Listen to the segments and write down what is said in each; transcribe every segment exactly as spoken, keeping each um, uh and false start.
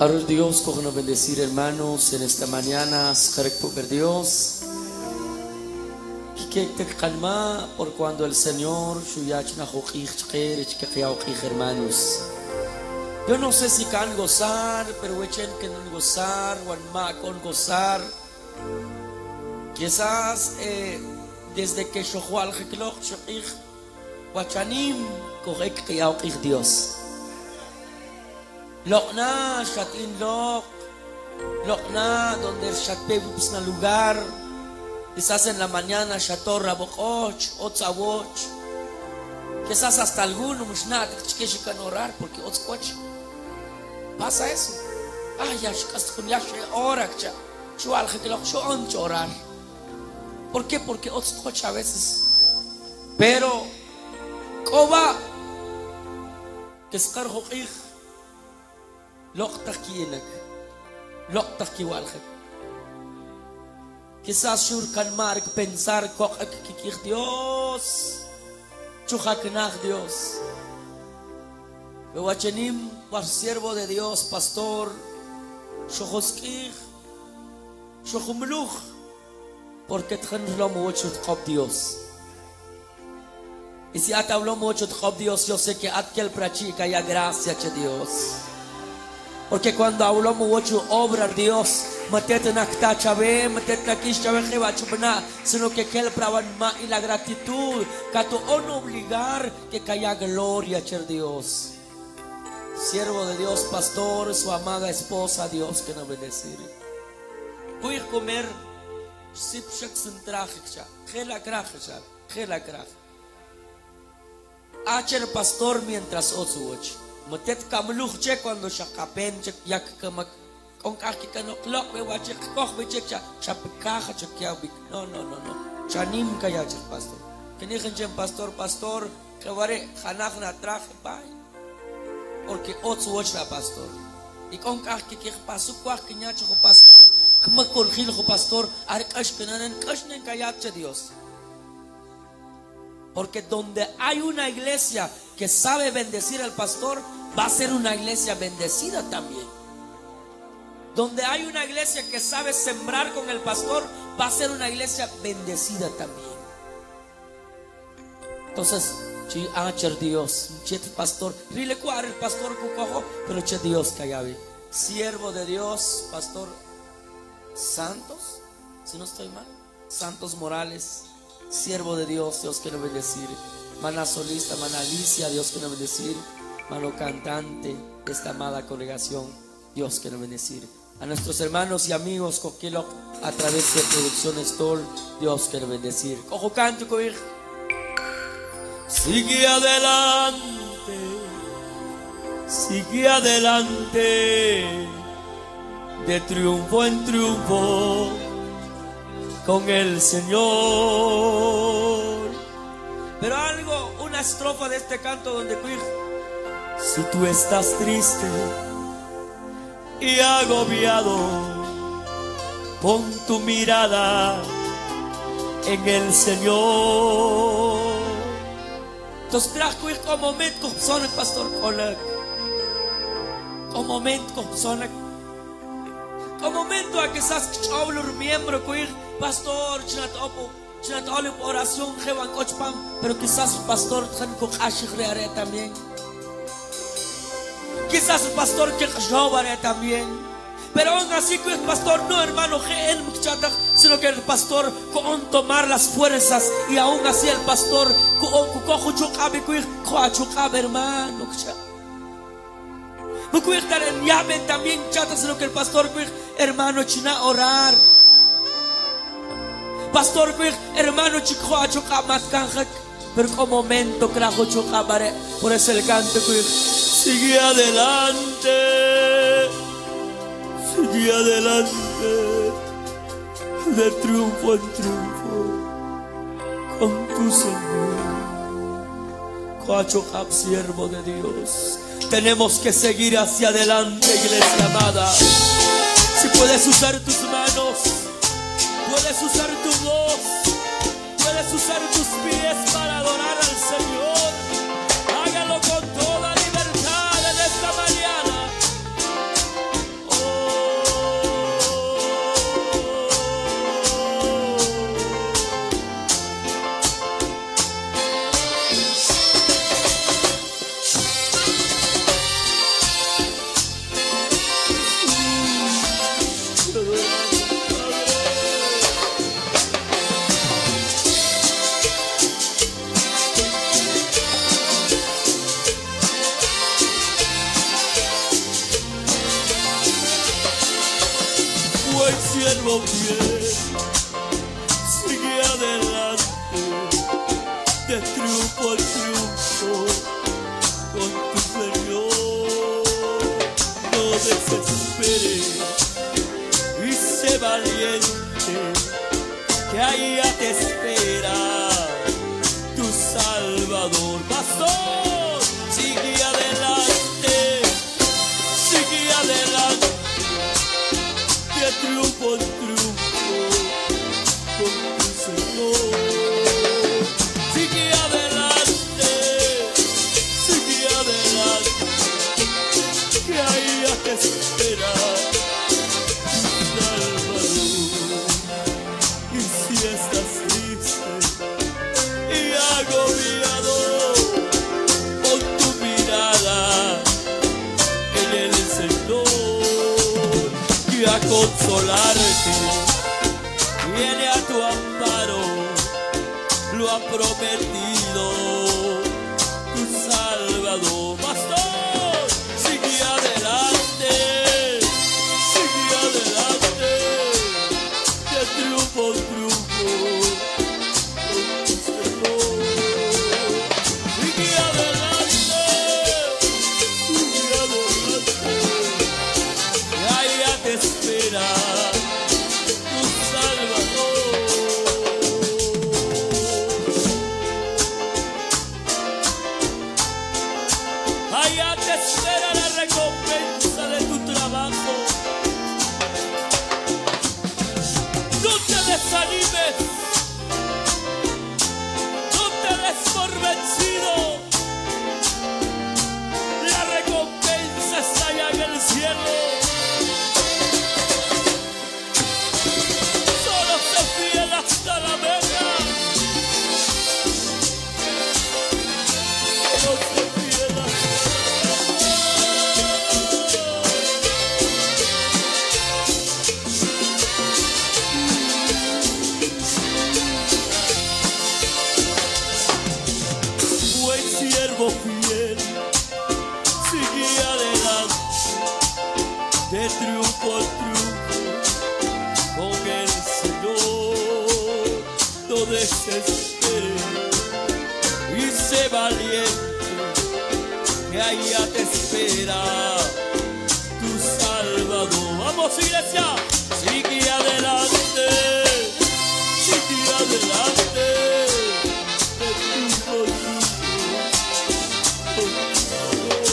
Ahora Dios, cógenos bendecir, hermanos, en esta mañana, por Dios, que te calma por cuando el Señor, hermanos. Yo no sé si can gozar, pero echen que no gozar, o con gozar. Quizás eh, desde que Shohual Hekloch Shoich, Wachanim, correct que Dios. Lokna, Shatin Lok, Lokna, donde el Shatpe es un lugar, quizás en la mañana, Shator Rabokoch, Otzawoch, quizás hasta alguno, Mushnat, que se can orar, porque Otzkoch, pasa eso. Ay, ya, con ya, ora, ya, Shual Hekloch, Shon, orar. ¿Por qué? Porque Otzkoch a veces, pero, Koba, que es Karhoich. Lok takiyenak, lok takiwalchek. Quizás shur kan mark pensar kok kikik Dios, chujaknach Dios. Bewachenim war siervo de Dios, pastor, shohoskich, shohumluch, porque tchen lo mucho tchop Dios. Y si at habló mucho tchop Dios, yo sé que at que el practica ya gracia a Dios. Porque cuando hablamos mucho obra Dios, matet na ktachabe, matet na kishabe chubna, sino que que el pravan y la gratitud, que tu on obligar que caiga gloria a Dios. Siervo de Dios, pastor, su amada esposa, Dios que nos bendecir. Voy a comer sipshak sentrajicha, gela krajicha, gela kraj. Acher pastor mientras osuoch. Matet kamluch che cuando shakapen che yak kamak con kaki kano clock we watch koch we check cha chapkaja che kya bik no no no no chanim kaya che pastor keni khenchen pastor pastor kaware khanach na traje pai porque otro watch la pastor y con kaki que pasu kwa kenya che pastor kama kolkhil ho pastor ar kash kanan kashnen kaya che Dios. Porque donde hay una iglesia que sabe bendecir al pastor, va a ser una iglesia bendecida también. Donde hay una iglesia que sabe sembrar con el pastor, va a ser una iglesia bendecida también. Entonces, chi acher Dios, chet pastor, rile cuar el pastor cucojo, pero che Dios cayabe. Siervo de Dios, pastor Santos, si no estoy mal, Santos Morales. Siervo de Dios, Dios quiere bendecir. Mana solista, mana Alicia, Dios quiere bendecir. Mano cantante de esta amada congregación, Dios quiere bendecir. A nuestros hermanos y amigos, Coquilo, a través de Producciones Tol, Dios quiere bendecir. Cojo canto, coir. Sigue adelante, sigue adelante, de triunfo en triunfo. Con el Señor. Pero algo, una estrofa de este canto donde si tú estás triste y agobiado, pon tu mirada en el Señor. Entonces trajo un momento son el pastor Colak, un momento son un momento a que estás hablar miembro cuir pastor chinat opo chinat olip oración jevan cochpam, pero quizás el pastor tan con ashigreare también, quizás el pastor que jovare también, pero aún así que el pastor no hermano que él sino que el pastor con tomar las fuerzas, y aún así el pastor con cojo chukabe cuir coachukabe hermano. No puede estar en llave también chata, sino que el pastor hermano china orar. Pastor hermano chico a chocar más canja, pero como momento crajo chocar por eso el canto sigue adelante, sigue adelante, de triunfo en triunfo, con tu Señor, coacho siervo de Dios. Tenemos que seguir hacia adelante, iglesia amada. Si puedes usar tus manos, puedes usar tu voz, puedes usar tus pies para adorar al Señor, hágalo con toda libertad en esta mañana. siervo fiel, sigue adelante, de triunfo en triunfo, con tu Señor. No desesperes y sé valiente, que allá te espera tu Salvador. Pastor, sigue adelante, sigue adelante, de triunfo en triunfo, con tu Señor. Sigue adelante, sigue adelante, que allá te espera tu Salvador. Y si estás triste y agobiado, pon tu mirada en el Señor, y a consolarte viene a tu amparo, lo ha prometido tu Salvador. Pastor, sigue adelante, sigue adelante, de triunfo en triunfo, con tu Señor. Sigue adelante, sigue adelante, y allá te espera tu Salvador. Allá te espera la recompensa de tu trabajo. No te desanimes, no te des por vencido. La recompensa está allá en el cielo. Solo sé fiel hasta la meta. Solo sé fiel hasta la meta. Buen siervo fiel, sigue adelante, de triunfo en triunfo, con el Señor. No desesperes y sé valiente, que allá te espera tu Salvador. Vamos, iglesia, sigue adelante, sigue adelante, de triunfo en triunfo, con tu Señor.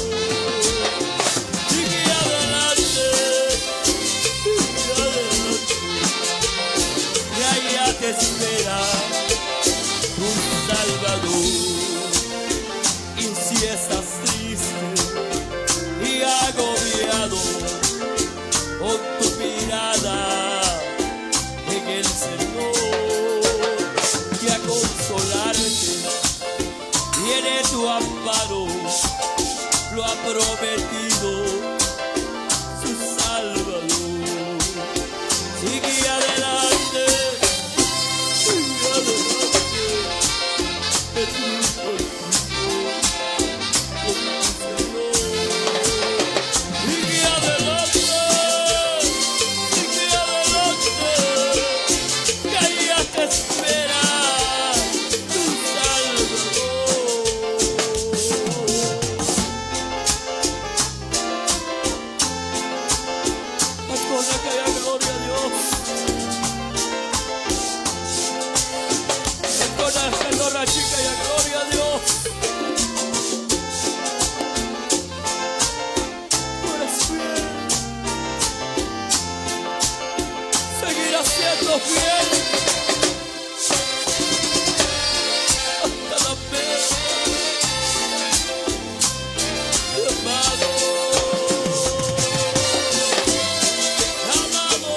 Sigue adelante, sigue adelante, que allá te espera tu Salvador. Y si estás triste y agobiado, pon tu mirada en el Señor, y a consolarte viene tu amparo, lo ha prometido su Salvador. Sigue adelante, sigue adelante, de triunfo en triunfo, con tu Señor. Sigue adelante, sigue adelante, que allá te espera tu Salvador. Pastora, que haya gloria a Dios. Pastora, pastora chica, y a gloria a Dios. Tú eres fiel, seguirás siendo fiel hasta la meta, amado, amado.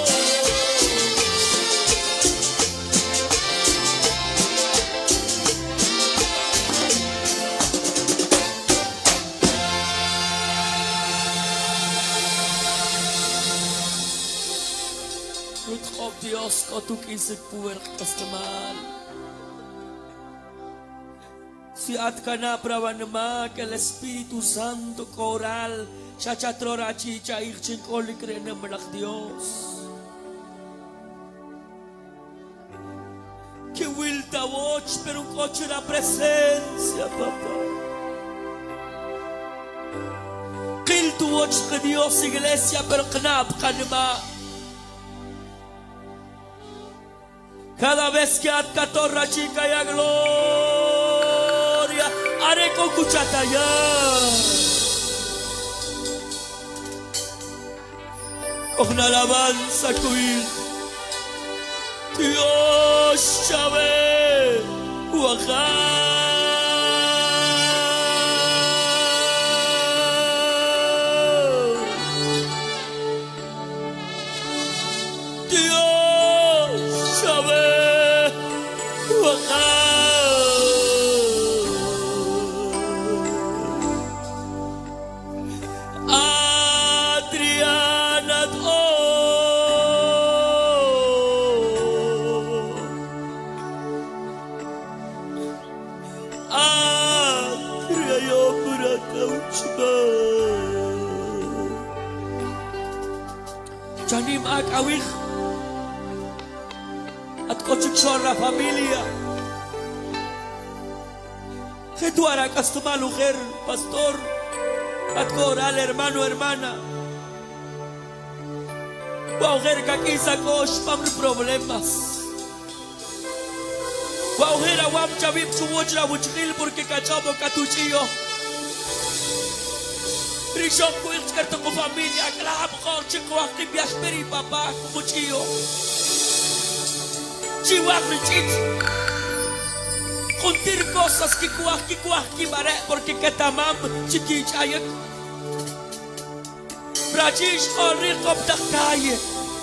לדחוף Dios con tu quise puertas de mal. Si atkana pravanma que el Espíritu Santo coral chachatrora chicha irchin colicrene melach Dios. coche, pero un coche de la presencia, papá. Qil tu watch que Dios iglesia, pero knab kanma. Cada vez que at catorra chica y a gloria, haré con cuchata ya. Con alabanza cuil. Dios Yahvé, Uajá. Dios Yahvé, Uajá. Adriana Janim ak awich at kochukshor la familia. Que tú harás castuma mujer, pastor, at coral hermano hermana. Mujer que aquí sacó spam problemas. Mujer awam chavip su wochra wuchil porque cachabo catuchillo. Rishon kuich kerto con familia, claro, mejor chico aquí biasperi papá como chío. Chihuahua richit. Juntir cosas que kuach que kuach que bare porque que tamam chiquich ayek. Brajish ori kop taktaye.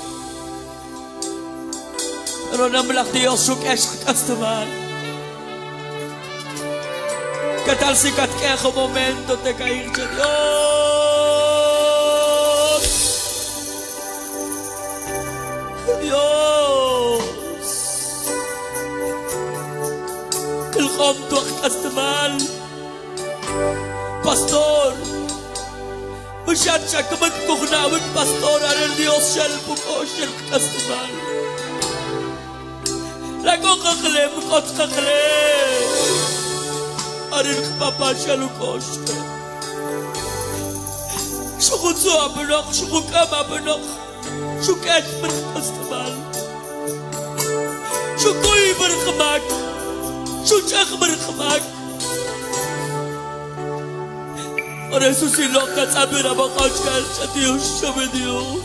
Pero no me la Dios su que es castumar. ¿Qué tal si que un momento te caer de Dios? Dios. El junto a mal. Pastor. Muchacha, como que cognaba un pastor a el Dios shel puko shel mal. La coca clem, coca clem. Arin papa shalukoshke. Shukutsu abnok, shukukam abnok, shuket berkhastamal. Shukui berkhamak, shuchak berkhamak. Por eso si loca sabe la boca Dios sabe Dios.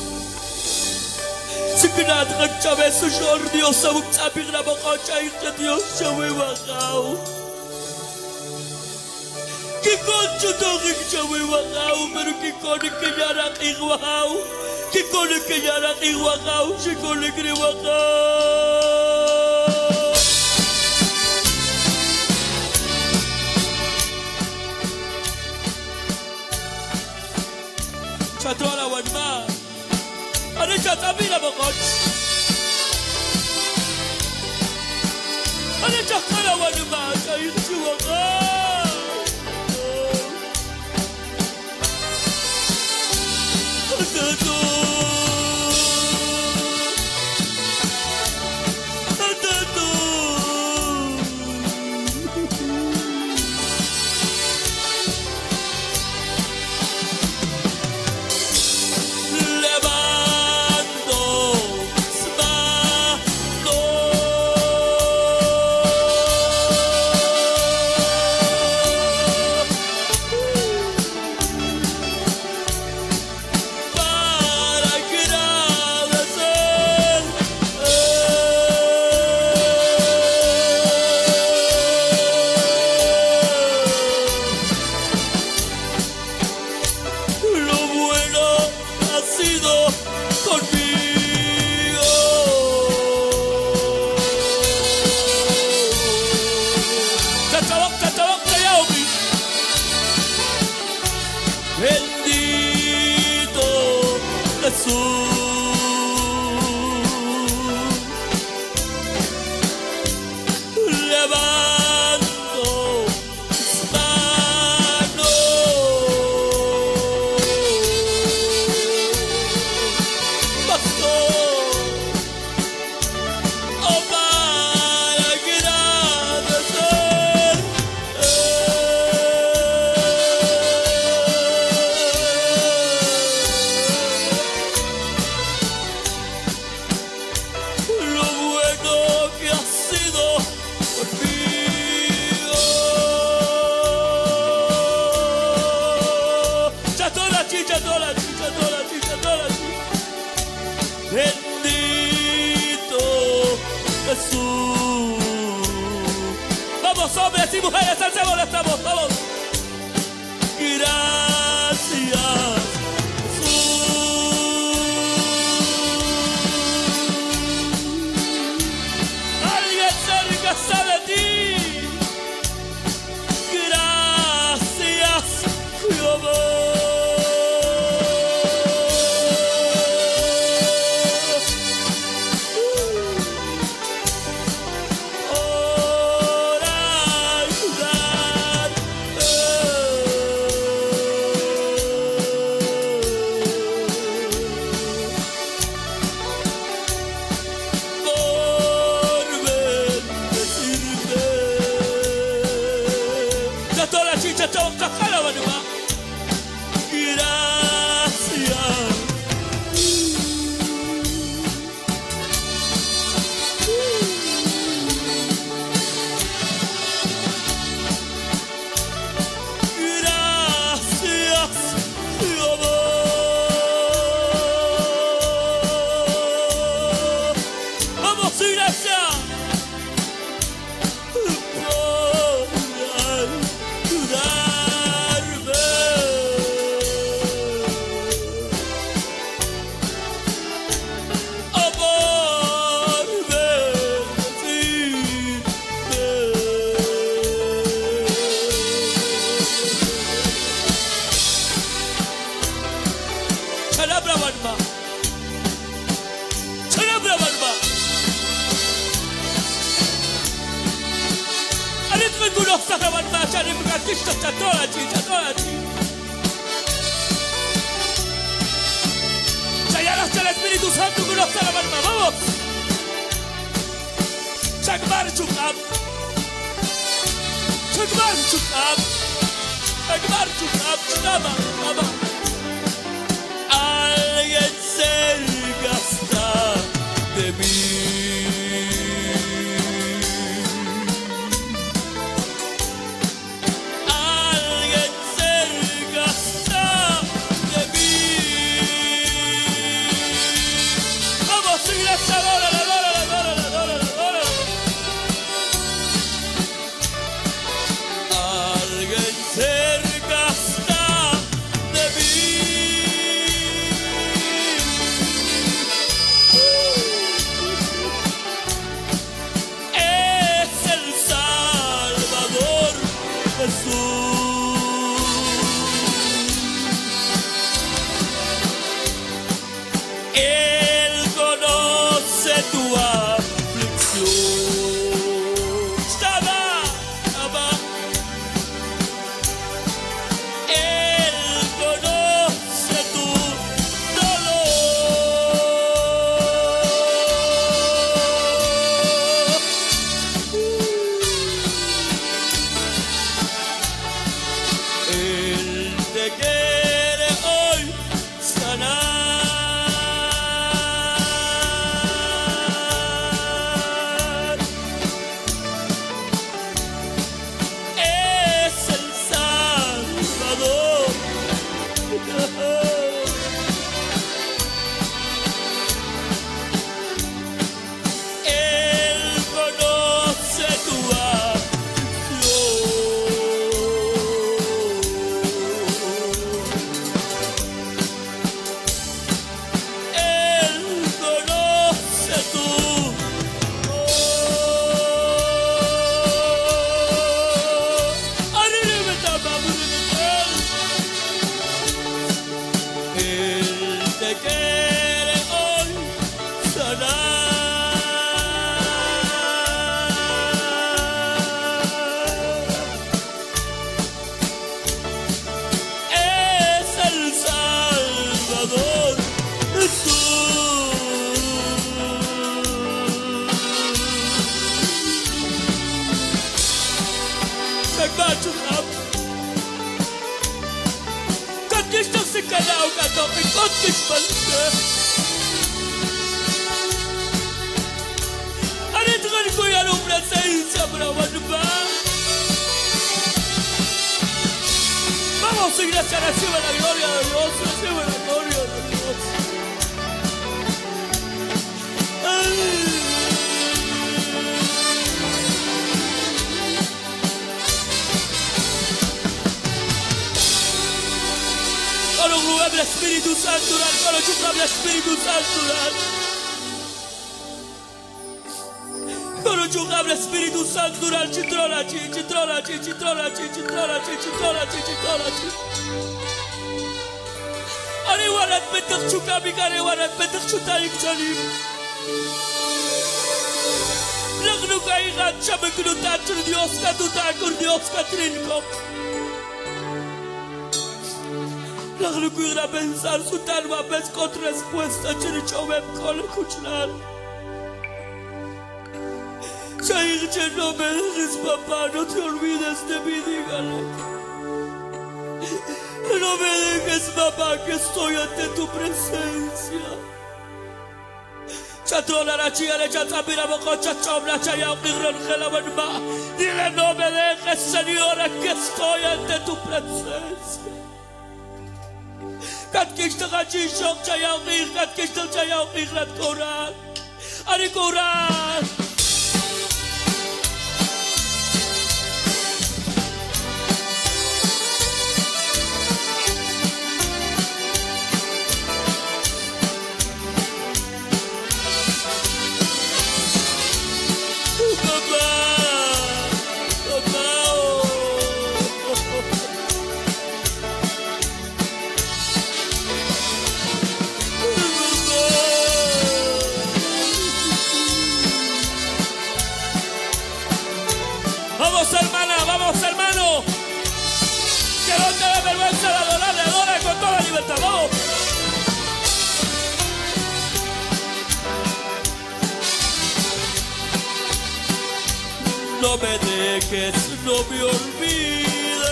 Si que nada sabe su shor Dios sabe la boca Dios sabe bajao. Que concho todo que yo me bajao, pero que con que ya la iguajao, que con que ya la iguajao, que con que bajao. Chato a la guanma, ahora chata mira bocot, ahora chata la guanma, ahí se bajao. Bendito Jesús. Levanto mis manos. Pastor, oh para chatora, chi, chatora, chi, chatora, chi. Bendito Jesús. Vamos, hombres y mujeres, alcemos las manos, vamos. Gracias, Jesús. Alguien cerca sabe de ti. Gracias, Jehová. Señalaste al Espíritu Santo con los almas, vamos. Chakmar chukam, chakmar chukam, chakmar chukam, chama, chama. Alguien cerca está de mí. iglesia recibe la gloria de Dios, recibe la gloria de Dios. Ay. Kalau glória do Espírito Santo, kalau juga do Espírito Santo. Kalau juga do Espírito Santo, citrola ci, citrola ci, citrola ci, citrola ci, citrola ci, citrola ci. Ani walat betek juga bikare walat betek juga ikjalim. Lagnu kai gat shabek nu tachur Dios ka tu takur Dios ka trinkop. Lagnu kui ra pensar su talva bez kot respuesta chiri chobem kole kuchlar. Chair che no me dejes, papá, no te olvides de mí, dígale. No me dejes, papá, que estoy ante tu presencia. Chatrola la chia le chatabira boco chachobla chaya ogniron gelabanma. Dile, no me dejes, Señora, que estoy ante tu presencia. Kat kishta gachi shok chaya ognir, kat kishta chaya ognir lat koran. Ari koran. Vamos, hermana, vamos, hermano. Que no te dé vergüenza de adorarle, adora con toda libertad. Vamos. No me dejes, no me olvides.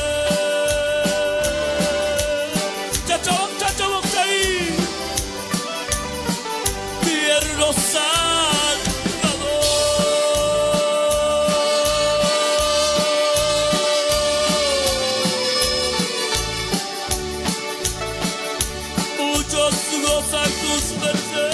Chacho, chacho, boxaí. Tierno Salvador. Muchos gozan tus mercedes.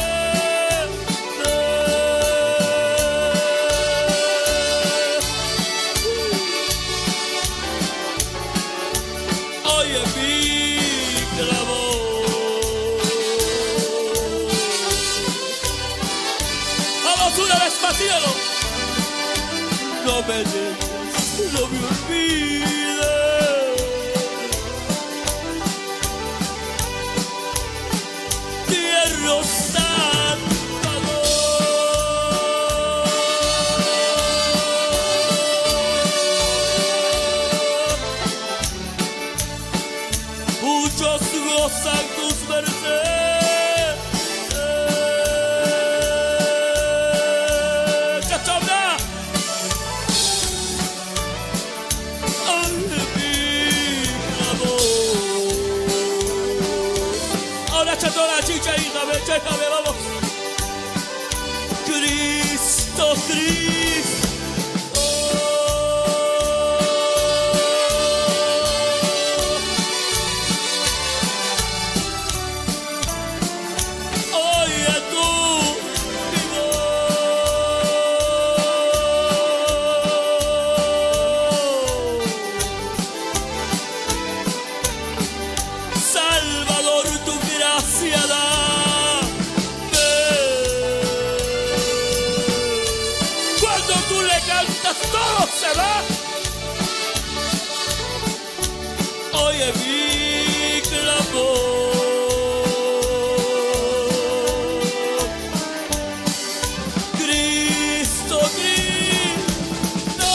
No me dejes, no me olvides. Tierno Salvador. Muchos gozan tus mercedes. Toda la chicha, hija, déjame, vamos. Cristo, Cristo. Oye tú, mi voz. Salvador, tu gracia dame. Cuando tú le cantas, todo se va. Oye mi clamor. Cristo, Cristo.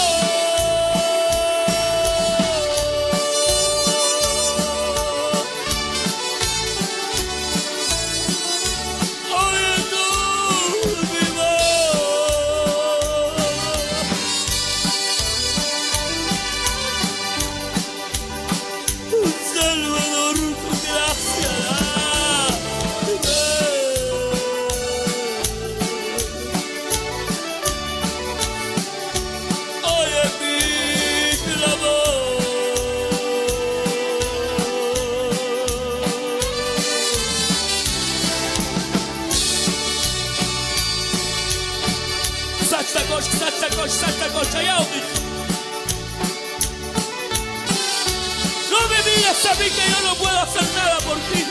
Oye tú, mi voz. Salvador, tu gracia. sacosh, sacosh, sacosh, ayaudi. No me digas a mí que yo no puedo hacer nada por ti.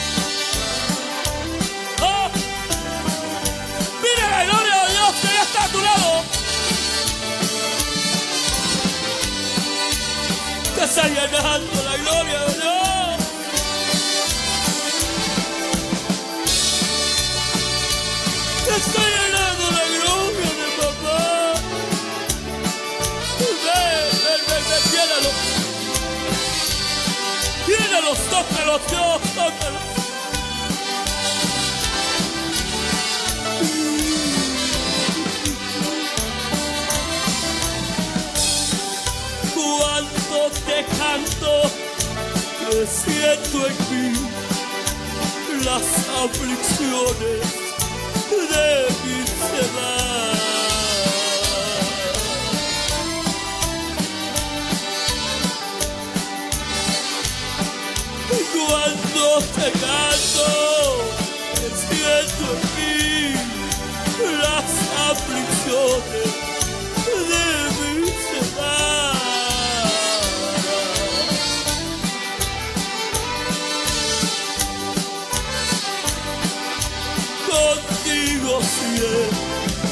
Oh, mira la gloria de Dios que ya está a tu lado. Te está llenando la gloria de Dios. Te está llenando la gloria de papá. Ven, ven, ven, ven, llénalo. Llénalos, tócalos, Dios, tócalos. Cuando te canto, que siento en mí las aflicciones de mi sedad. Cuando te canto, que siento en mí las aflicciones de mi sedad. Contigo siempre.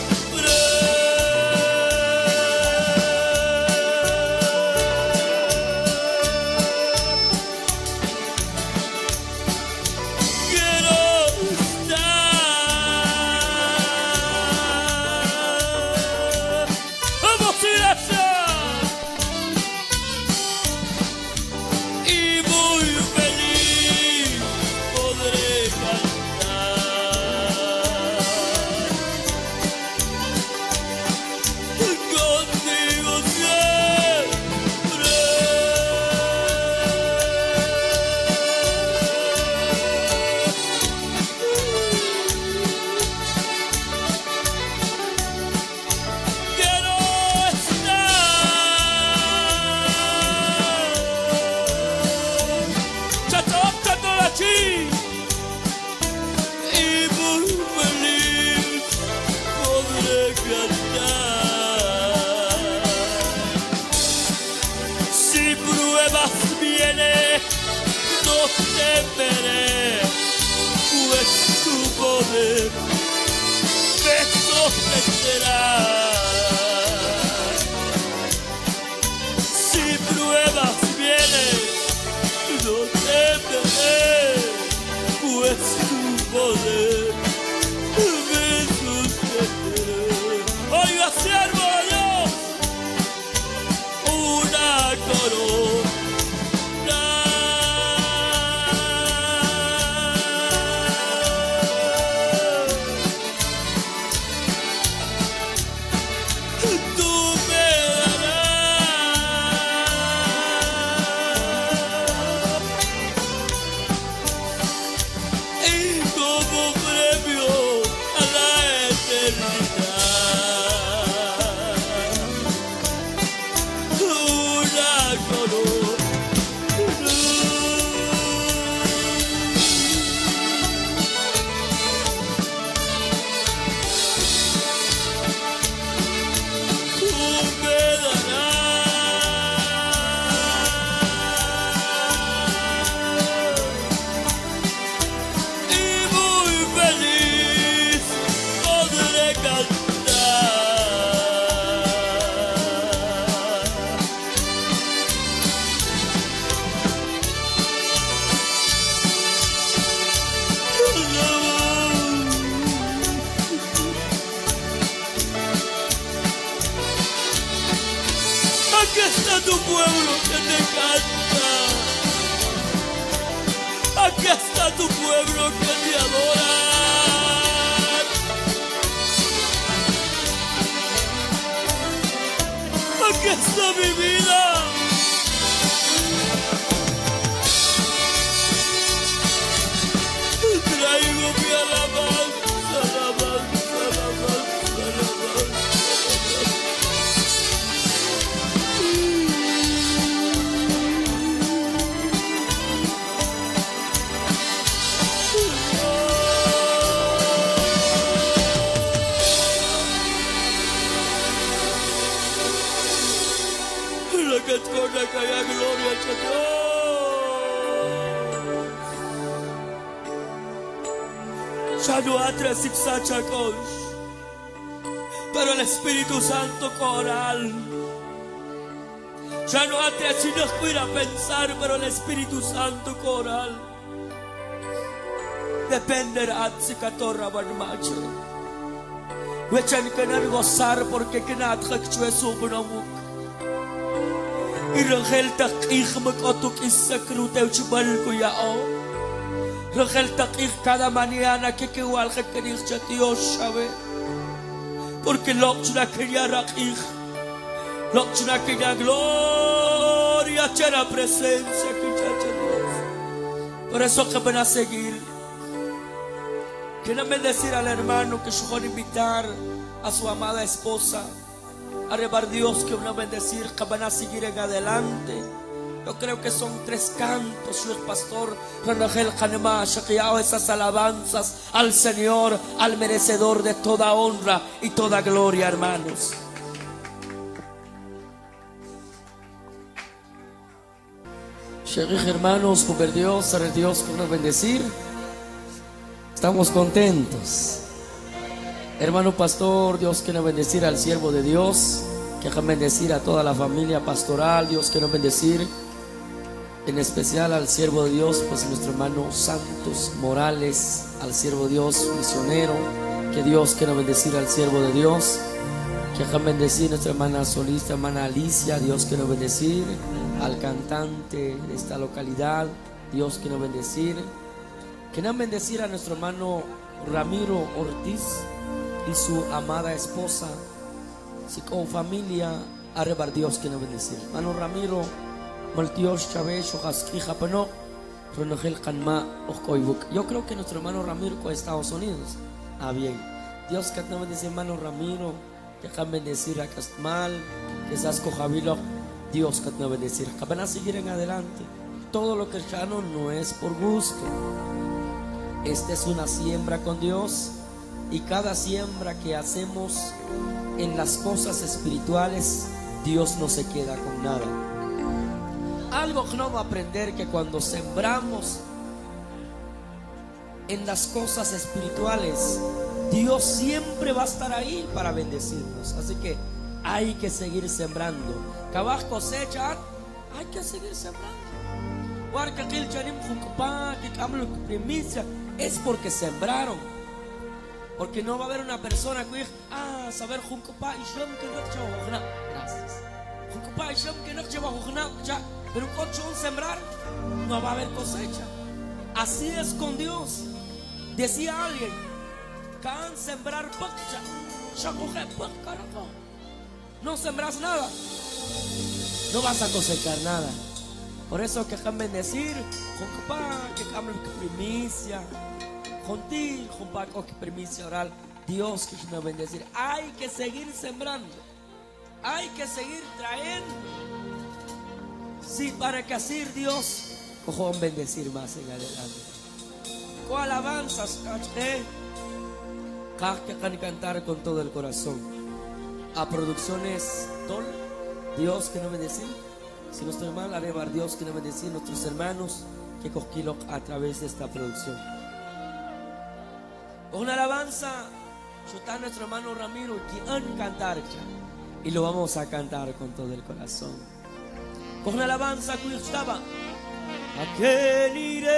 Temeré, pues tu poder me sostenerá. Si pruebas vienen, no temeré, pues tu poder me sostenerá. Oiga, siervo de Dios, una corona. Aquí está tu pueblo que te canta. Aquí está tu pueblo que te adora. Aquí está mi vida. Traigo mi alabanza, alabanza, alabanza, alabanza. Ya no atra zigzachakosh. Pero el Espíritu Santo coral. Ya no atra si no pudiera pensar, pero el Espíritu Santo coral. Dependerá si catorra barmache. Wechan kenar gozar porque kenat khakchwe subnamuk. Y Rangel takich makotuk isakrutew chibalko yao. Rangel takich cada mañana que que igual que kenich Dios sabe. Porque lokchuna quería rakich. Lokchuna quería gloria chera presencia que chacha Dios. Por eso que van a seguir. Quiero bendecir al hermano que yo invitar a su amada esposa. A rebar Dios que van a bendecir, que van a seguir en adelante. Yo creo que son tres cantos, señor pastor Ranagel Hanema, Shakiao, esas alabanzas al Señor, al merecedor de toda honra y toda gloria, hermanos. Sherich, hermanos, por Dios, a Dios que nos bendecir. Estamos contentos. Hermano pastor, Dios quiere bendecir al siervo de Dios, que quiere bendecir a toda la familia pastoral. Dios quiere bendecir en especial al siervo de Dios, pues nuestro hermano Santos Morales, al siervo de Dios misionero. Que Dios quiere bendecir al siervo de Dios, que quiere bendecir a nuestra hermana solista, hermana Alicia. Dios quiere bendecir al cantante de esta localidad. Dios quiere bendecir. Quiero bendecir a nuestro hermano Ramiro Ortiz y su amada esposa, si con familia, a rebar Dios quiere bendecir. Hermano Ramiro, Maltios Chávez, Ojaskija Pano, Ronogel Kanma, Ojoibuk. Yo creo que nuestro hermano Ramiro con Estados Unidos. Ah, bien. Dios que te bendice, hermano Ramiro, que te bendecir a Castmal, que seas Cojavilo. Dios que te bendecir. Que van a seguir en adelante. Todo lo que ya no, no es por gusto. Esta es una siembra con Dios, y cada siembra que hacemos en las cosas espirituales, Dios no se queda con nada. Algo que no va a aprender, que cuando sembramos en las cosas espirituales, Dios siempre va a estar ahí para bendecirnos. Así que hay que seguir sembrando. Cabaj cosecha, hay que seguir sembrando. Es porque sembraron. Porque no va a haber una persona que diga, ah, saber juncopa y shom que no lleva. Gracias. Juncopa y shom que no lleva. Pero un coche un sembrar, no va a haber cosecha. Así es con Dios. Decía alguien, can sembrar pacha, no sembras nada, no vas a cosechar nada. Por eso que dejan bendecir, juncopa que cambie primicia. Juntil, junpaco que primicia oral. Dios que me bendecir. Hay que seguir sembrando. Hay que seguir trayendo. Sí, para que así Dios cojo bendecir más en adelante. Con alabanzas, eh. Que can cantar con todo el corazón. A producciones Tol, Dios que nos bendecir. Si no estoy mal, arebar Dios que nos bendecir nuestros hermanos que cosquilo a través de esta producción. Una alabanza, está nuestro hermano Ramiro que han cantar ya, y lo vamos a cantar con todo el corazón. Con una alabanza que estaba, ¿a quién iré?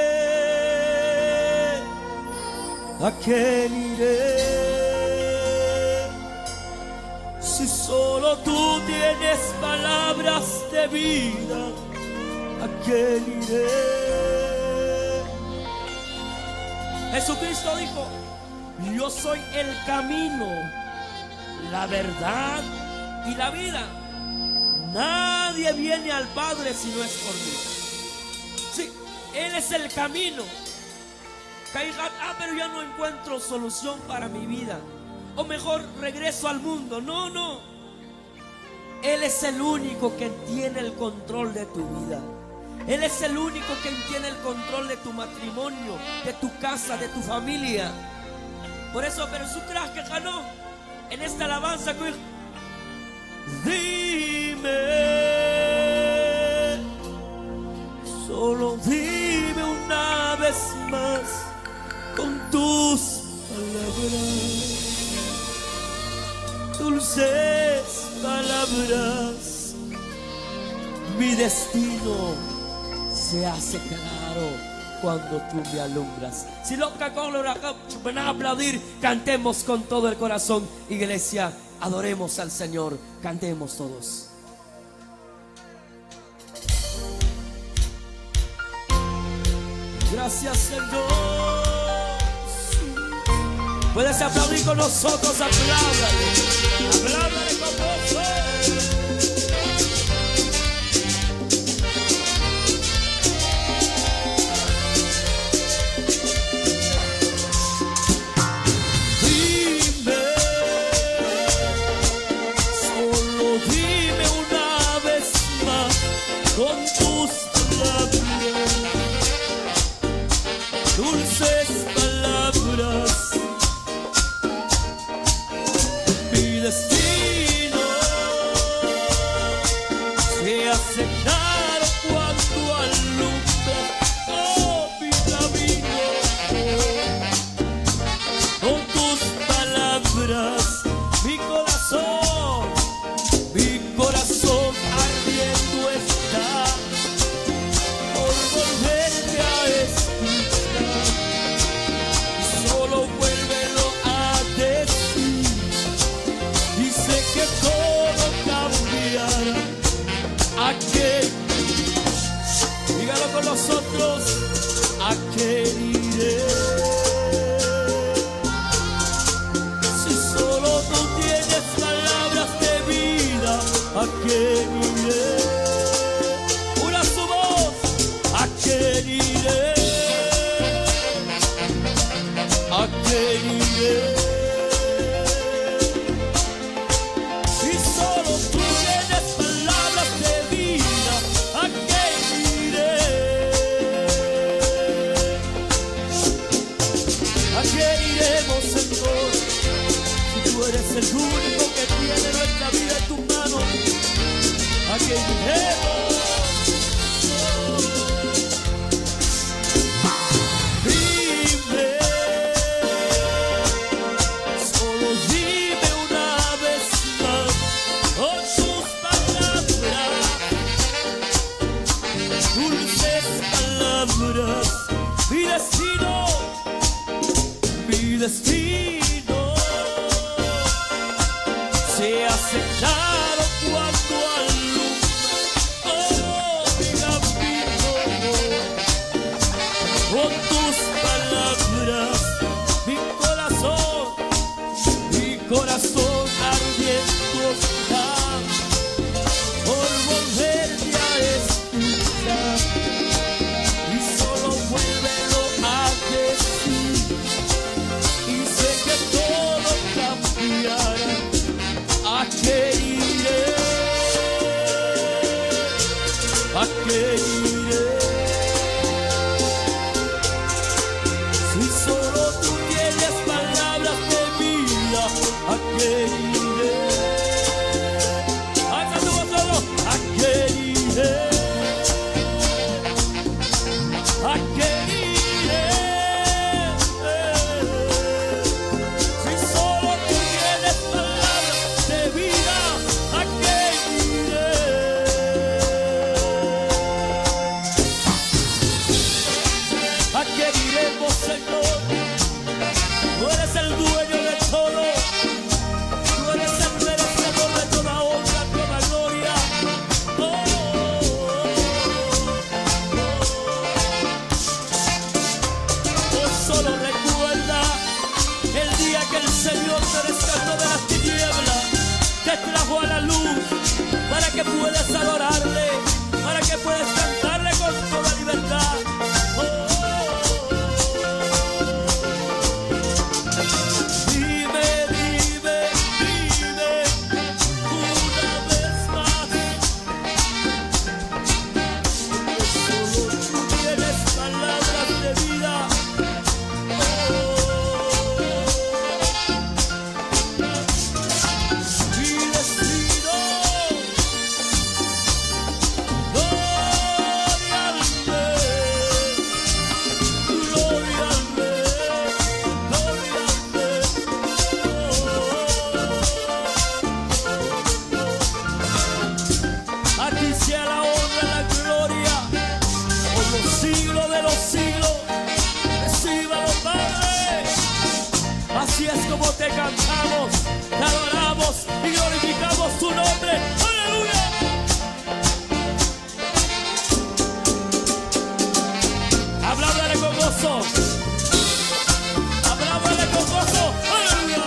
¿A quién iré? Si solo tú tienes palabras de vida, ¿a quién iré? Jesucristo dijo, yo soy el camino, la verdad y la vida. Nadie viene al Padre si no es por mí. Sí, Él es el camino. Ah, pero ya no encuentro solución para mi vida. O mejor regreso al mundo. No, no. Él es el único que tiene el control de tu vida. Él es el único que tiene el control de tu matrimonio, de tu casa, de tu familia. Por eso, pero su creas que ganó en esta alabanza, dime, solo dime una vez más con tus palabras, mi destino se hace claro cuando tú me alumbras. Si lo que van a aplaudir, cantemos con todo el corazón. Iglesia, adoremos al Señor, cantemos todos. Gracias, Señor. Puedes aplaudir con nosotros, apláudale, apláudale con gozo. Dulces palabras, mi destino se hace claro cuando alumbras, oh, mi camino. Con tus palabras, mi corazón, mi corazón ardiendo está por volverte a escuchar. Solo vuélvelo a decir y sé que todo cambiará. ¿A qué? Dígalo con nosotros. ¿A qué iré? Si solo tú tienes palabras de vida, ¿a qué iré? Una su voz. ¿A qué iré? ¿A qué iré? Si solo tú tienes palabras de vida, ¿a qué iré? ¿A qué iremos, Señor? Si tú eres el único que tiene nuestra vida en tus manos, ¿a qué iremos? Mi destino, mi destino se hace claro cuando alumbra, oh, mi camino. Con tus palabras, mi corazón, mi corazón ardiendo está por volverte a escuchar. ¿A qué iré? ¿A qué iré? Si solo tú tienes palabras de vida, ¿a qué iré? ¡Alza tu voz solo! ¿A qué iré? ¿A qué iré? Si solo tú tienes palabras de vida, ¿a qué iré? ¿A qué iremos, Señor? Tú eres el dueño de todo, tú eres el merecedor de toda honra, toda gloria. Oh, oh, oh. Hoy solo recuerda el día que el Señor te rescató de las tinieblas, te trajo a la luz, para que puedas adorarle, para que puedas cantarle con toda libertad. Oh, oh, oh. Dime, dime, dime una vez más, que solo tú tienes palabras de vida. Mi destino, no. nombre. Aleluya. Apláudale con gozo. Apláudale con gozo. Aleluya.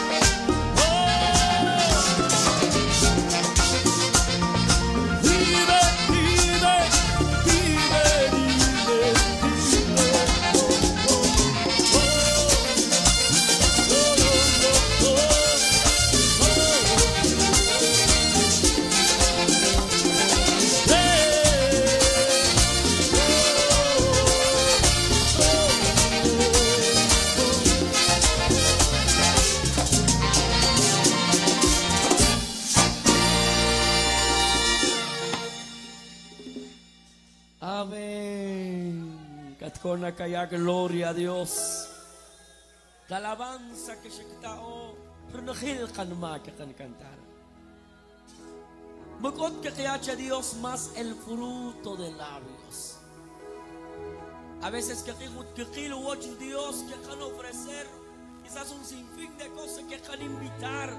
Amén. Katcona kaya gloria a Dios. La alabanza que se quitao, renegil kanma que kan cantar. Mukot que kaya Dios más el fruto de labios. A veces que kilo ocho Dios que kan ofrecer, quizás un sinfín de cosas que kan invitar.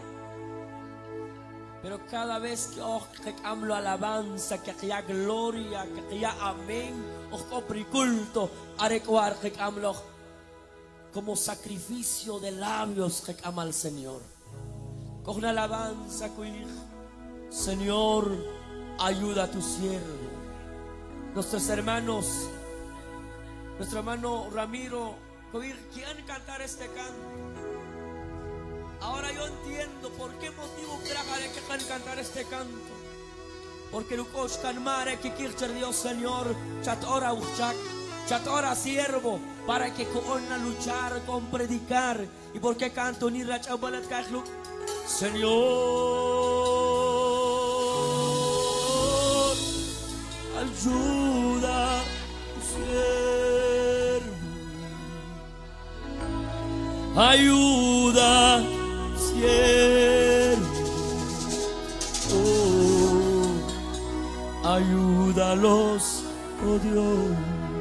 Pero cada vez que oh, que hablo alabanza, que haya gloria, que haya amén, o compre culto, haré que hablo como sacrificio de labios que ama al Señor. Con una alabanza, Señor, ayuda a tu siervo. Nuestros hermanos, nuestro hermano Ramiro, quieren cantar este canto. Ahora yo entiendo por qué motivo haré que van a cantar este canto. Porque Lucos calmare que quiere Dios Señor, chat ora uchak, chat ora siervo, para que con a luchar, con predicar. Y por qué canto ni racha balat kajlu, Señor, ayuda tu siervo, ayuda. Oh, ayúdalos, oh Dios.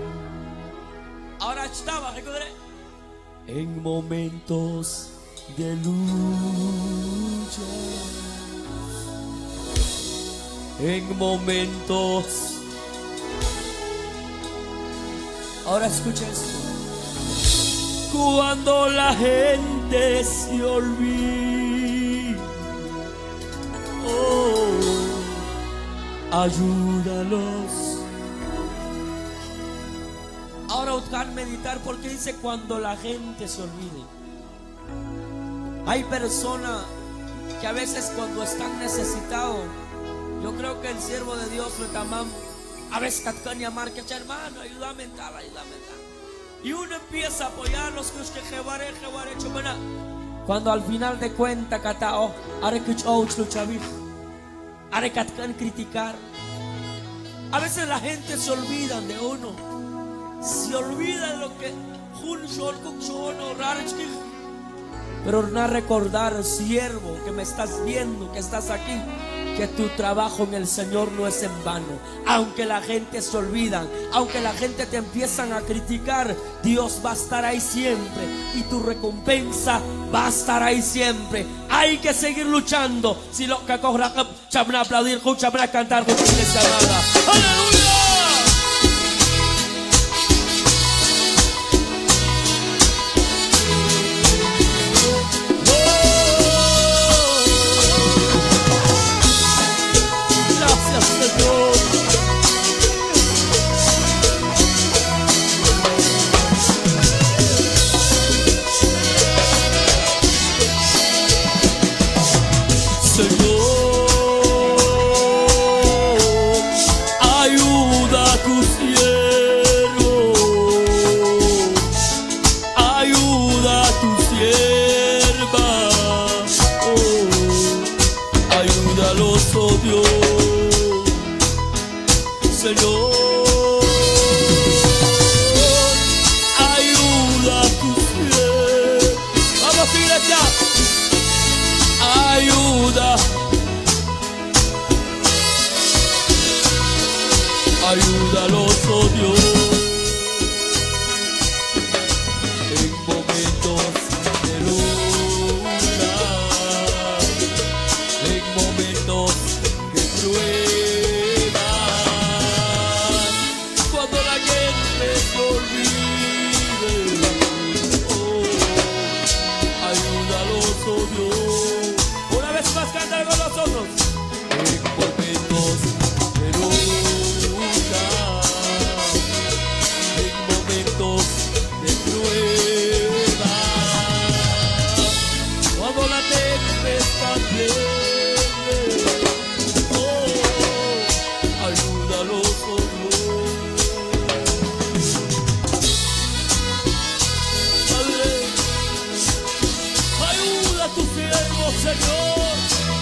Ahora estaba, recuerda, en momentos de lucha, en momentos. Ahora escucha esto. Cuando la gente se olvida, oh, ayúdalos. Ahora buscar meditar porque dice cuando la gente se olvide. Hay personas que a veces cuando están necesitados, yo creo que el siervo de Dios le llaman, a veces catcan llamar que hermano, ayúdame tal, ayúdame tal. Y uno empieza a apoyar los que jebaré, jebaré, chumana. Cuando al final de cuentas, catao, haré que ouch luchavir, haré catcan criticar. A veces la gente se olvida de uno, se olvida de lo que jun shol kuk shol o rarchki. Pero no recordar, siervo, que me estás viendo, que estás aquí, que tu trabajo en el Señor no es en vano. Aunque la gente se olvida, aunque la gente te empiezan a criticar, Dios va a estar ahí siempre y tu recompensa va a estar ahí siempre. Hay que seguir luchando. Si lo que cogerá, chabra aplaudir, chabra cantar con tu iglesia amada. ¡Aleluya! Ayúdalos, oh Dios, en momentos de lucha, en momentos siervo, Señor.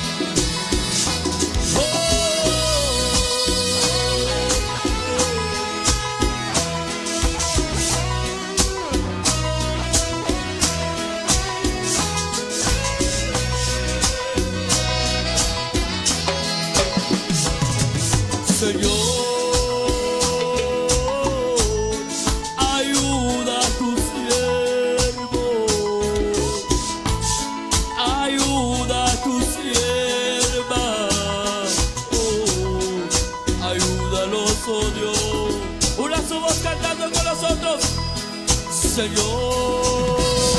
Señor, ayuda a tu siervo, ayuda a tu sierva, oh, ayúdalos, oh Dios. Una su voz cantando con nosotros, Señor.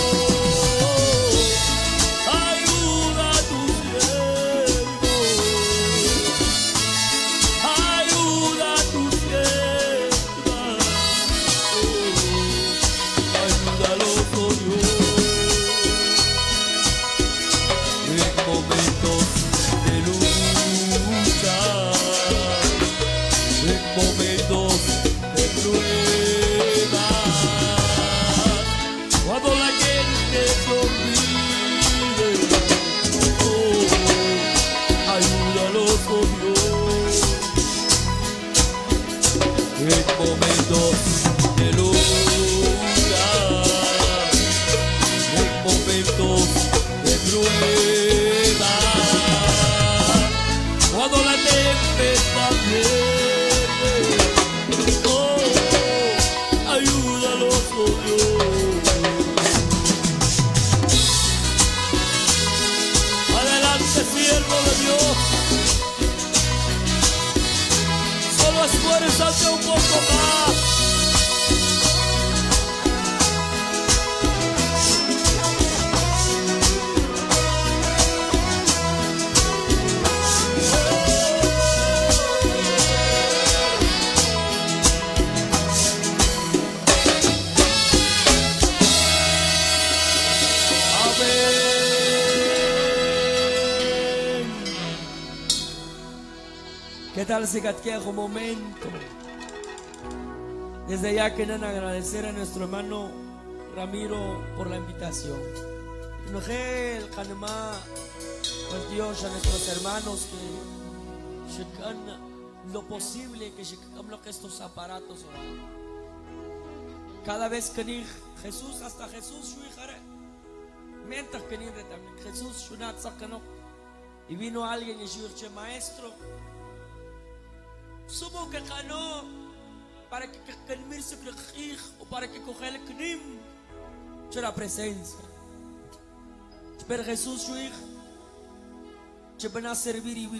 Esfuérzate un poco más. ¿Qué tal si catquea un momento? Desde ya quieren agradecer a nuestro hermano Ramiro por la invitación. Nogel, Canema, pues Dios, a nuestros hermanos que checan lo posible, que checan lo que estos aparatos orando. Cada vez que ni Jesús, hasta Jesús, su hija, mientras que ni también Jesús, su natzakano, y vino alguien y su maestro. Subo que ganó para que calmirse o para que coja el knim de la presencia. Pero Jesús su hijo te van a servir y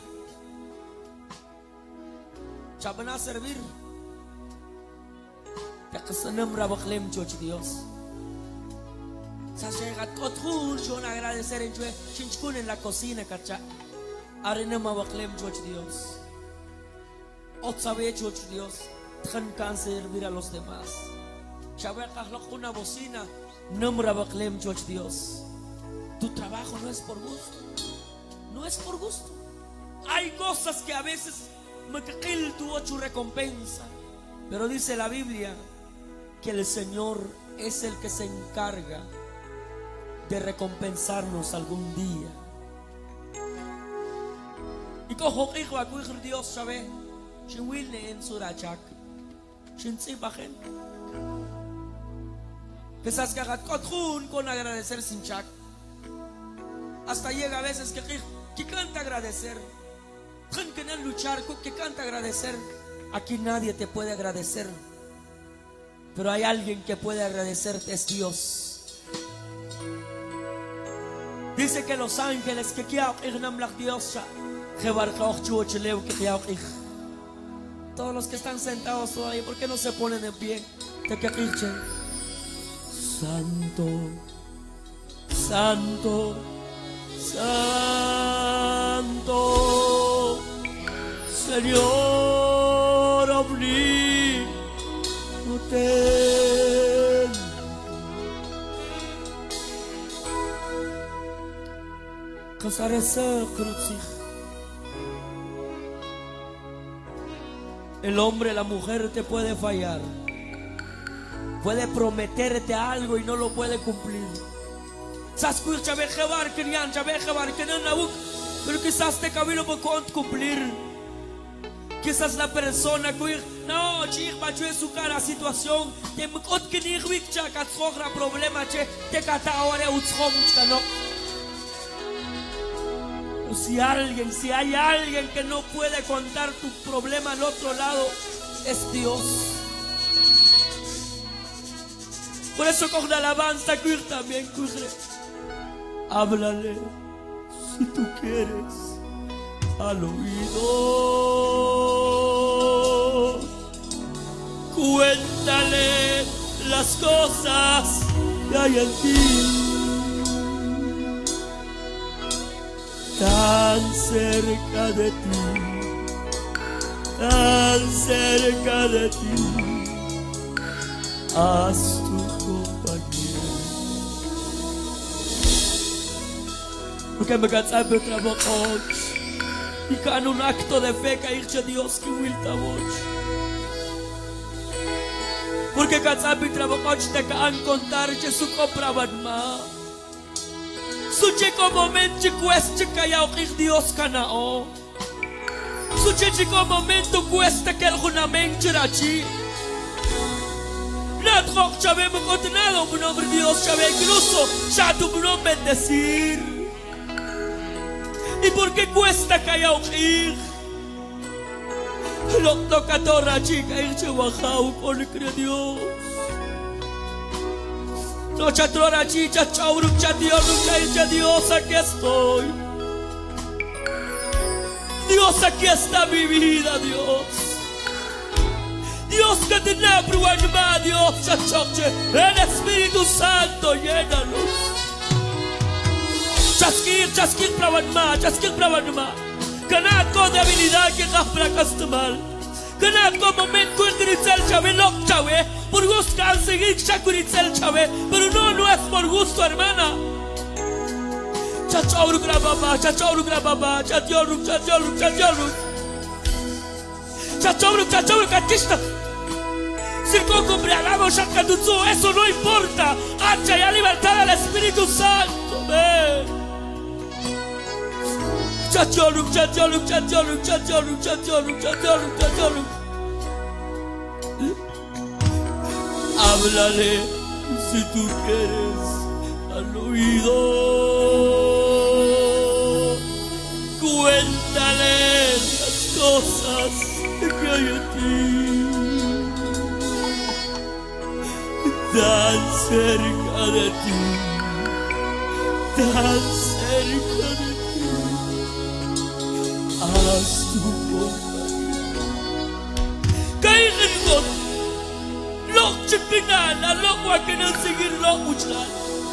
te van a servir. Ya que se nombra Baclem George Dios. Se llega todo yo agradecer en Chinchkun en la cocina, cacha. Arenema Baclem George Dios. Otra vez, Dios, dejan servir a los demás. Chabé una bocina, nombra Baclem, Dios. Tu trabajo no es por gusto, no es por gusto. Hay cosas que a veces me quil tu ocho recompensa, pero dice la Biblia que el Señor es el que se encarga de recompensarnos algún día. Y cojo hijo a cuijar Dios, ¿sabe? Shinwilne en Surachak, Shinsi Bajen. Quizás que haga cotrun con agradecer sin chak. Hasta llega a veces que que canta agradecer. Que no luchar, que canta agradecer. Aquí nadie te puede agradecer, pero hay alguien que puede agradecerte, es Dios. Dice que los ángeles que quieren Dios, que todos los que están sentados todavía, ¿por qué no se ponen en pie? Santo, Santo, Santo, Señor omnipotente. Casarse crucij. El hombre, la mujer te puede fallar, puede prometerte algo y no lo puede cumplir. Sascuir chabe jevar que nian chabe jevar que no nauk, pero quizás te camino por cumplir. Quizás la persona que no, chich bacho su cara situación, te mkot que ni wicha que trogra problema che te cata ahora utrom no. Si alguien, si hay alguien que no puede contar tu problema al otro lado, es Dios. Por eso con la alabanza que también cuire. Háblale si tú quieres al oído. Cuéntale las cosas que hay en ti. Tan cerca de ti, tan cerca de ti, haz tu compañía. Porque me cansé de trabajar y con un acto de fe que irse Dios que will voz. Porque cansé de trabajar te can contar que su compraban más. Suche momento cuesta que ya oír Dios canao. Suche momento cuesta que el junamento rachi. No troc chave me contenado un nombre Dios chave incluso ya tu nombre bendecir. ¿Y por qué cuesta que ya oír? Lo toca torra chica irse bajao con el Dios. No chatrora chicha chauru chadios nunca Dios aquí estoy. Dios aquí está mi vida, Dios. Dios que te nabru anima, Dios chachoche. El Espíritu Santo llénalo. Chasquir, chasquir pravanma, chasquir pravanma. Canat con debilidad que gafra castumal. Canat con momento el gritel chave loc chave. Por gusto conseguir chacuritzel chave, pero no, no es por gusto, hermana. Chachauru grababa, chachauru grababa, chachauru, chachauru, chachauru. Chachauru, chachauru, catista. Si poco prealamos chacatuzú, eso no importa. Hacha ya libertad al Espíritu Santo, ven. Chachauru, chachauru, chachauru, chachauru, chachauru, chachauru, chachauru. Háblale si tú quieres al oído. Cuéntale las cosas que hay en ti. Tan cerca de ti, tan cerca de ti. Haz tu compañía. Caín en Lok chipinana, lok wa que no seguir lok muchas.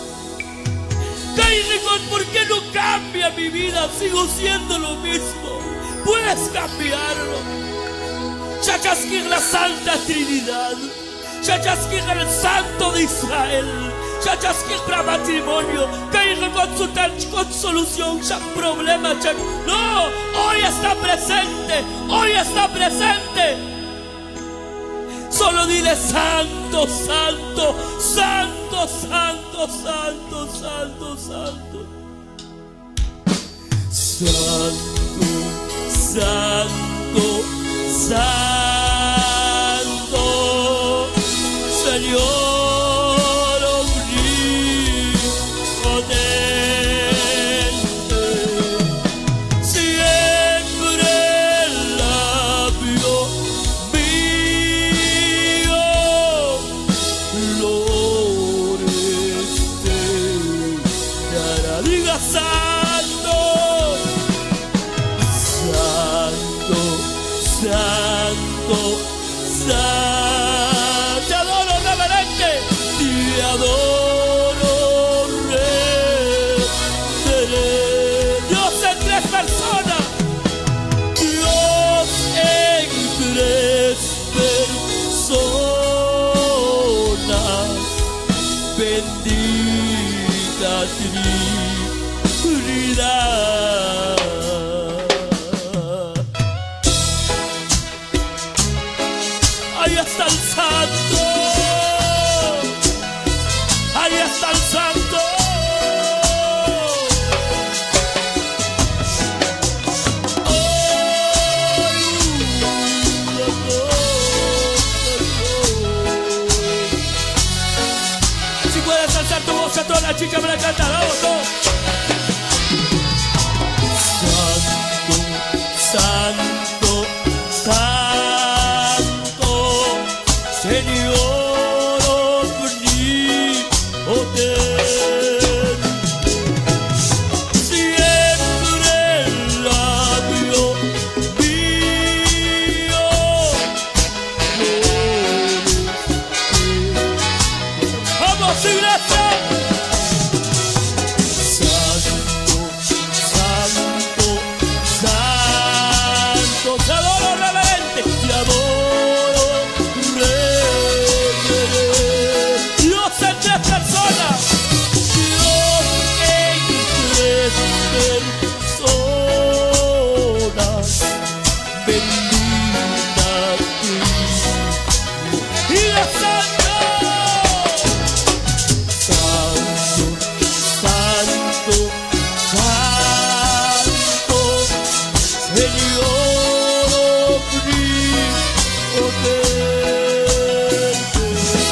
Caín, ¿por qué no cambia mi vida? Sigo siendo lo mismo. Puedes cambiarlo. Chachasquir la Santa Trinidad. Chachasquir el Santo de Israel. Chachasquir para matrimonio. Caín con su tal con solución, ya problema. Chach... No, hoy está presente. Hoy está presente. Solo dile santo, santo, santo, santo, santo, santo, santo. Santo, santo, santo, Señor omnipotente, siempre labio mío, flores te dará. Diga santo, santo, santo, santo. Te adoro, reverente, te adoro, rey. Dios en tres personas, Dios en tres personas, bendita Trinidad. Ahí está el santo, ahí está el santo. la chica me la canta, vamos todos. Santo, santo, santo, Señor omnipotente, siempre el labio mío, vamos iglesia. Santo, santo, santo, te adoro reverente, te adoro reverente. Dios en tres personas, Dios en tres personas, bendita tú. Y la santo, santo, santo, santo, Señor omnipotente,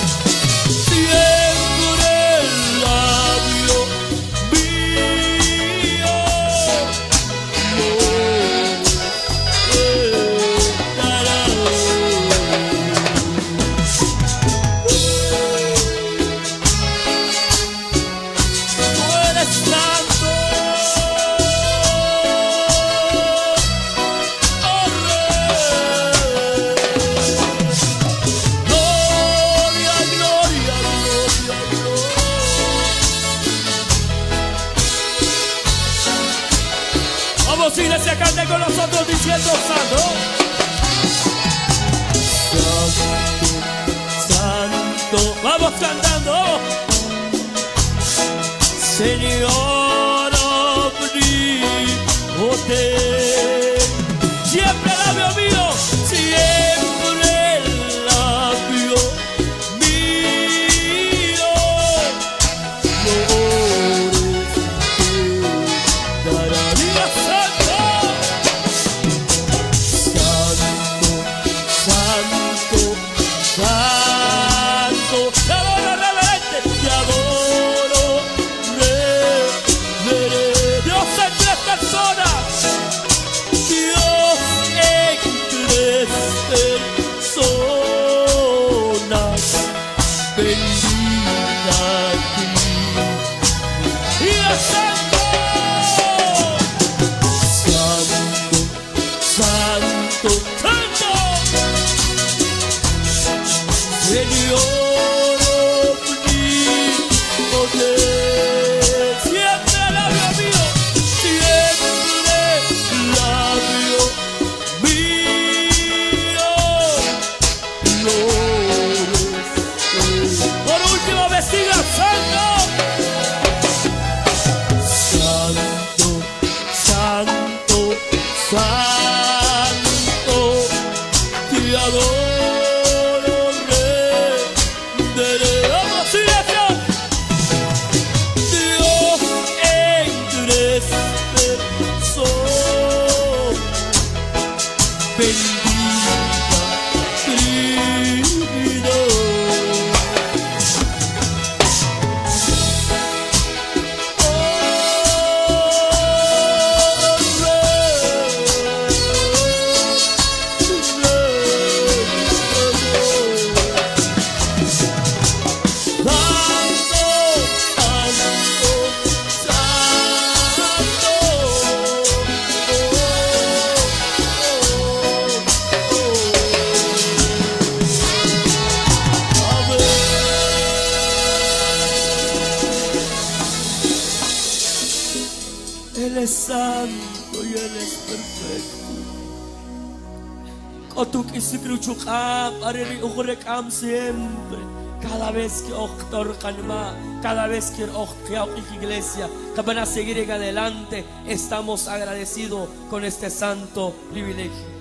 siempre el labio mío no estará. Tú eres santo, oh Rey. Gloria, gloria, gloria, gloria. Vamos iglesia, cante con nosotros diciendo santo. Santo, santo, vamos cantando. Señor omnipotente, siempre el labio mío, siempre el labio mío, flores te dará. Diga santo, santo, santo, santo, te adoro reverente, te adoro reverente. Dios en tres personas, Dios en tres personas, bendita tú. Y el santo, santo, santo, santo, Señor omnipotente, siempre el labio mío, siempre el labio mío, flores. Por último, vestida santo, santo, santo, santo, te adoro reverente. Vamos iglesia. Dios en tres personas, bendita Trinidad. Oh, Él es santo y Él es perfecto. Kotuk isikruchukam, ariri ugurekam siempre. Cada vez que octor canma, cada vez que octor iglesia, que van a seguir en adelante, estamos agradecidos con este santo privilegio.